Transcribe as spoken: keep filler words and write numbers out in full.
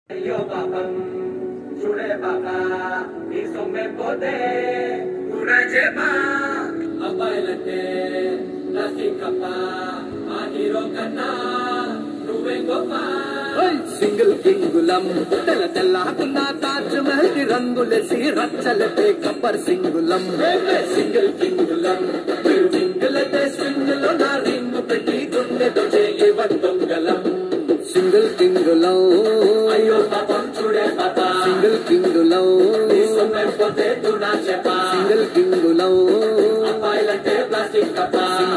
అయ్యో పాపం చూడే పాప నీ సొమ్మె పోతే చూడచేపా అబ్బాయిలంటే రసికప్ప ఆ హీరో కన్నా నువ్వే గొప్ప సింగిల్ కింగులం తెల్ల తెల్లకున్న తాజ్ మహల్ కి రంగులేసి రచ్చలతే గబ్బర్ సింగులం సింగిల్ కింగులం సింగిలతే సింగిలో నా రింగు పెట్టి గుండెతో చేయవద్దంగలం సింగిల్ కింగులం అయ్యో పాపం చూడే పాప సింగిల్ కింగులం నీ సొమ్మె పోతే చూడచేపా సింగిల్ కింగులం అబ్బాయిలంటే ప్లాస్టిక్ కప్ప